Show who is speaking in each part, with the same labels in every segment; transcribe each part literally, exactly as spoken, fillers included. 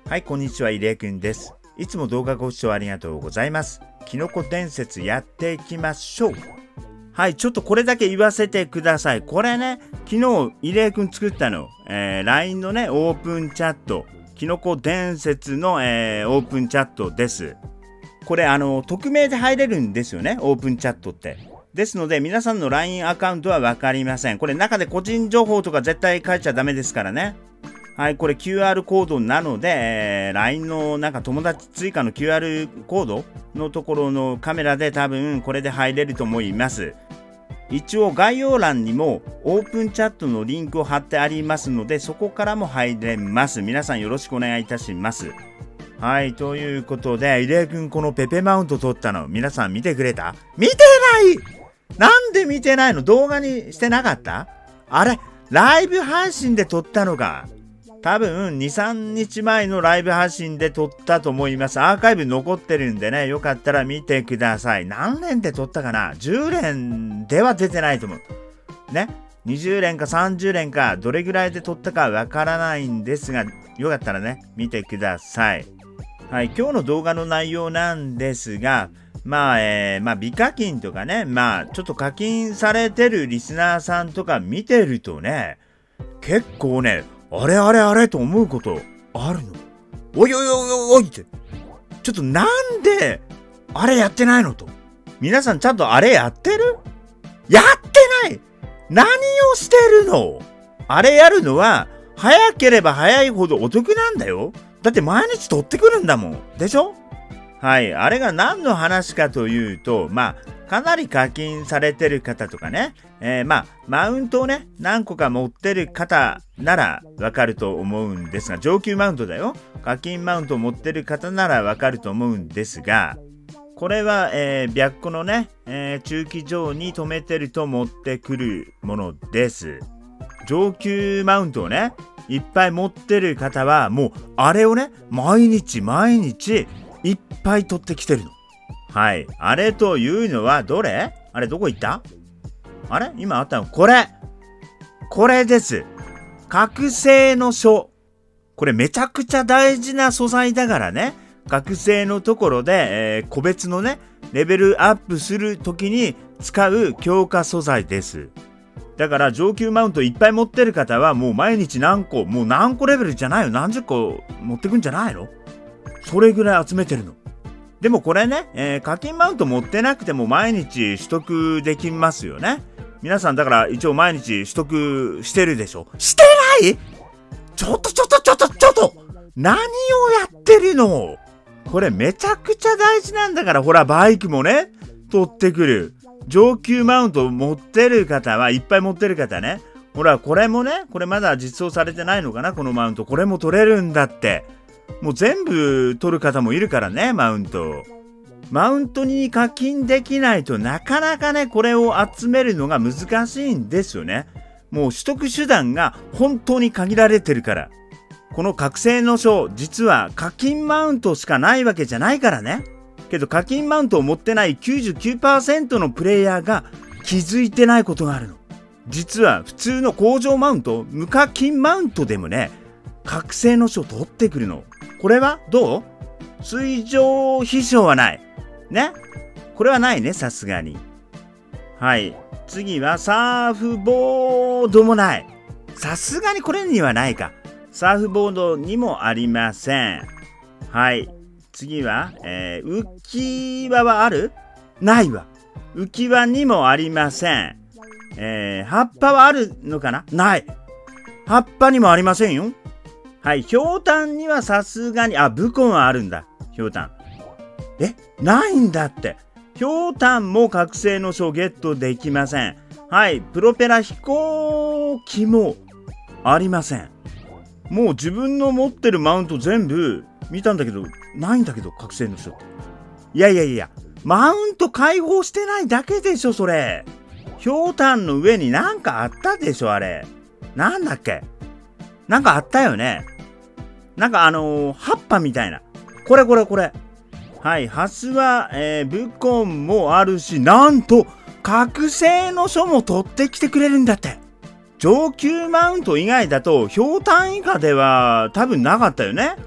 Speaker 1: はい、こんにちは、入江くんです。いつも動画ご視聴ありがとうございます。キノコ伝説やっていきましょう。はい、ちょっとこれだけ言わせてください。これね、昨日、入江くん作ったの。えー、ライン のね、オープンチャット。キノコ伝説の、えー、オープンチャットです。これ、あの、匿名で入れるんですよね、オープンチャットって。ですので、皆さんの ライン アカウントはわかりません。これ、中で個人情報とか絶対書いちゃダメですからね。はい、これ キューアール コードなので、えー、ライン のなんか友達追加の キューアール コードのところのカメラで多分これで入れると思います。一応概要欄にもオープンチャットのリンクを貼ってありますので、そこからも入れます。皆さんよろしくお願いいたします。はい、ということで、入江くんこのペペマウント撮ったの、皆さん見てくれた？見てない！なんで見てないの？動画にしてなかった？あれ、ライブ配信で撮ったのか。多分に、さんにちまえのライブ配信で撮ったと思います。アーカイブ残ってるんでね、よかったら見てください。何連で撮ったかな？ じゅう 連では出てないと思う。ね。にじゅう連かさんじゅう連か、どれぐらいで撮ったかわからないんですが、よかったらね、見てください。はい、今日の動画の内容なんですが、まあ、えー、まあ、美課金とかね、まあ、ちょっと課金されてるリスナーさんとか見てるとね、結構ね、あれあれあれと思うことあるの。おいおいおいおいって。ちょっとなんで、あれやってないのと。皆さんちゃんとあれやってる？やってない！何をしてるの？あれやるのは、早ければ早いほどお得なんだよ。だって毎日取ってくるんだもん。でしょ？はい。あれが何の話かというと、まあ、かなり課金されてる方とかね、えー、まあ、マウントをね、何個か持ってる方ならわかると思うんですが、上級マウントだよ。課金マウントを持ってる方ならわかると思うんですが、これは、えー、白個のね、えー、駐機場に止めてると持ってくるものです。上級マウントをね、いっぱい持ってる方は、もう、あれをね、毎日毎日、いっぱい取ってきてるの。はい。あれというのは、どれ？あれ、どこ行った？あれ？今あったの？これ！これです。覚醒の書。これめちゃくちゃ大事な素材だからね。覚醒のところで、えー、個別のね、レベルアップするときに使う強化素材です。だから上級マウントいっぱい持ってる方はもう毎日何個、もう何個レベルじゃないよ。何十個持ってくんじゃないの？それぐらい集めてるの。でもこれね、えー、課金マウント持ってなくても毎日取得できますよね。皆さんだから一応毎日取得してるでしょ？してない？ちょっとちょっとちょっとちょっと何をやってるの？これめちゃくちゃ大事なんだから、ほらバイクもね、取ってくる。上級マウント持ってる方はいっぱい持ってる方ね。ほらこれもね、これまだ実装されてないのかな、このマウント。これも取れるんだって。もう全部取る方もいるからね、マウント。マウントに課金できないとなかなかね、これを集めるのが難しいんですよね。もう取得手段が本当に限られてるから。この覚醒の書、実は課金マウントしかないわけじゃないからね。けど課金マウントを持ってない きゅうじゅうきゅうパーセント のプレイヤーが気づいてないことがあるの。実は普通の工場マウント、無課金マウントでもね、覚醒の書取ってくるの。これはどう？水上飛翔はない。ね？これはないね、さすがに。はい。次はサーフボードもない。さすがにこれにはないか。サーフボードにもありません。はい。次は、えー、浮き輪はある？ないわ。浮き輪にもありません。えー、葉っぱはあるのかな？ない。葉っぱにもありませんよ。はい。ひょうたんにはさすがに、あ、ブコンはあるんだ。ひょうたん。え？ないんだって。ひょうたんも覚醒の書ゲットできません。はい。プロペラ飛行機もありません。もう自分の持ってるマウント全部見たんだけど、ないんだけど、覚醒の書。いやいやいや、マウント解放してないだけでしょ、それ。ひょうたんの上になんかあったでしょ、あれ。なんだっけ？なんかあったよね。なんかあのー、葉っぱみたいな。これこれこれ。はい。ハスは、えー、ブコンもあるし、なんと、覚醒の書も取ってきてくれるんだって。上級マウント以外だと、ひょうたん以下では多分なかったよね。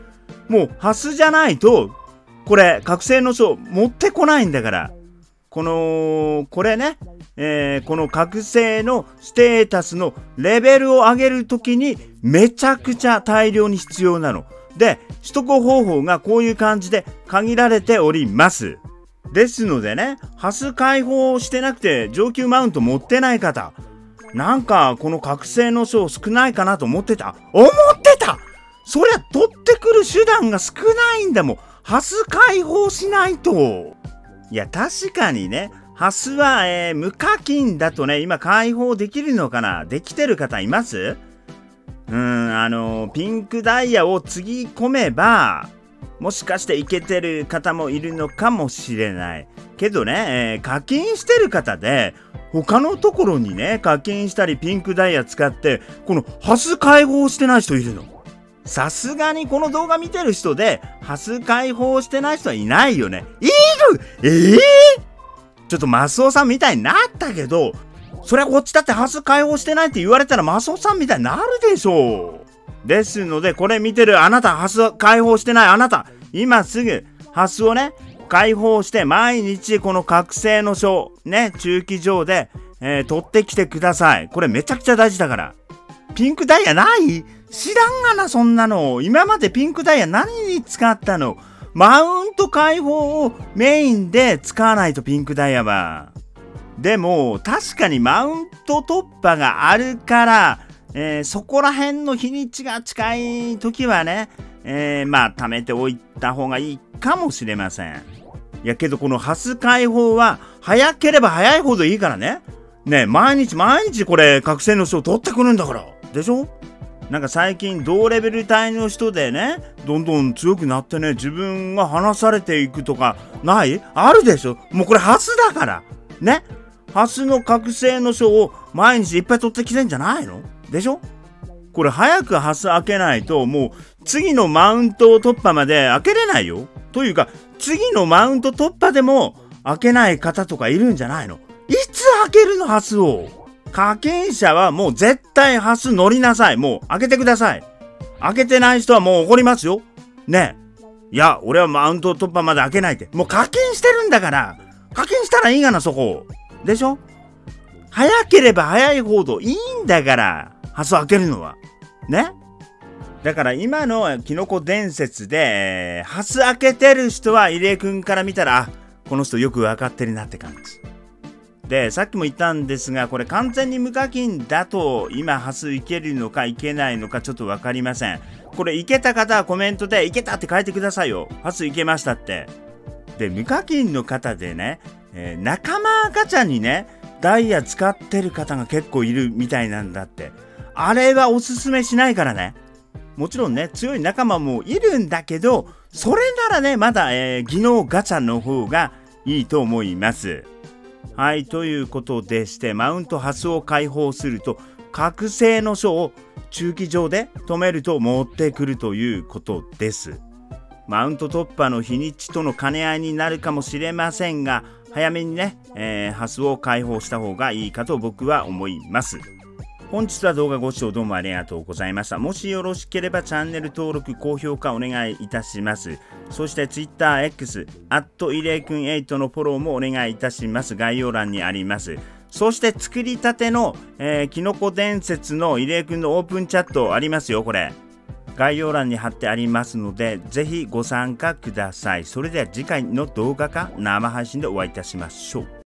Speaker 1: もうハスじゃないと、これ、覚醒の書持ってこないんだから。この、これね、えー、この覚醒のステータスのレベルを上げるときにめちゃくちゃ大量に必要なの。で、取得方法がこういう感じで限られております。ですのでね、ハス解放してなくて上級マウント持ってない方、なんかこの覚醒の書少ないかなと思ってた。思ってたそりゃ取ってくる手段が少ないんだもん。ハス解放しないと。いや、確かにね、ハスは、えー、無課金だとね、今解放できるのかな？できてる方います？うーん、あのー、ピンクダイヤをつぎ込めば、もしかしていけてる方もいるのかもしれない。けどね、えー、課金してる方で、他のところにね、課金したりピンクダイヤ使って、このハス解放してない人いるの。さすがにこの動画見てる人で、ハス解放してない人はいないよね。いるえぇ、ー、ちょっとマスオさんみたいになったけど、そりゃこっちだってハス解放してないって言われたらマスオさんみたいになるでしょう。ですので、これ見てるあなた、ハス解放してないあなた、今すぐハスをね、解放して毎日この覚醒の書、ね、中期上で、えー、取ってきてください。これめちゃくちゃ大事だから。ピンクダイヤない知らんがな、そんなの。今までピンクダイヤ何に使ったの？マウント解放をメインで使わないと、ピンクダイヤは。でも、確かにマウント突破があるから、えー、そこら辺の日にちが近い時はね、えー、まあ、貯めておいた方がいいかもしれません。いやけど、このハス解放は、早ければ早いほどいいからね。ね、毎日毎日これ、覚醒の書を取ってくるんだから。でしょ？なんか最近同レベル帯の人でね、どんどん強くなってね、自分が離されていくとか、ない？あるでしょ？もうこれハスだから。ね？ハスの覚醒の書を毎日いっぱい取ってきてんじゃないの？でしょ？これ早くハス開けないと、もう次のマウント突破まで開けれないよ。というか、次のマウント突破でも開けない方とかいるんじゃないの？いつ開けるのハスを？課金者はもう絶対ハス乗りなさい。もう開けてください。開けてない人はもう怒りますよ。ねえ。いや、俺はマウント突破まで開けないって。もう課金してるんだから。課金したらいいがな、そこ。でしょ？早ければ早いほどいいんだから。ハス開けるのは。ね？だから今のキノコ伝説で、ハス開けてる人は入江くんから見たら、あ、この人よく分かってるなって感じ。で、さっきも言ったんですが、これ完全に無課金だと、今、ハスいけるのかいけないのかちょっとわかりません。これ、いけた方はコメントで、いけたって書いてくださいよ。ハスいけましたって。で、無課金の方でね、えー、仲間ガチャにね、ダイヤ使ってる方が結構いるみたいなんだって。あれはおすすめしないからね。もちろんね、強い仲間もいるんだけど、それならね、まだ、えー、技能ガチャの方がいいと思います。はい、ということでして、マウントハスを解放すると、覚醒の書を中期上で止めると持ってくるということです。マウント突破の日にちとの兼ね合いになるかもしれませんが、早めにね、えー、ハスを解放した方がいいかと僕は思います。本日は動画ご視聴どうもありがとうございました。もしよろしければチャンネル登録、高評価お願いいたします。そして ツイッターエックス、アットイレイくんエイトのフォローもお願いいたします。概要欄にあります。そして作りたての、えー、キノコ伝説のイレイくんのオープンチャットありますよ、これ。概要欄に貼ってありますので、ぜひご参加ください。それでは次回の動画か生配信でお会いいたしましょう。